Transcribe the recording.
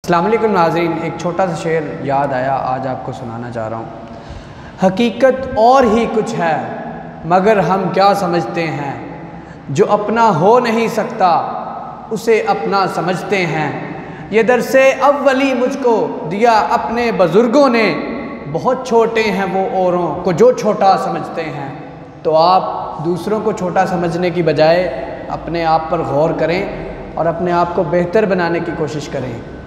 अस्सलाम वालेकुम नाज़रीन, एक छोटा सा शेर याद आया, आज आपको सुनाना चाह रहा हूँ। हकीकत और ही कुछ है मगर हम क्या समझते हैं, जो अपना हो नहीं सकता उसे अपना समझते हैं। ये दरसे अव्वली मुझको दिया अपने बुज़ुर्गों ने, बहुत छोटे हैं वो औरों को जो छोटा समझते हैं। तो आप दूसरों को छोटा समझने की बजाय अपने आप पर गौर करें और अपने आप को बेहतर बनाने की कोशिश करें।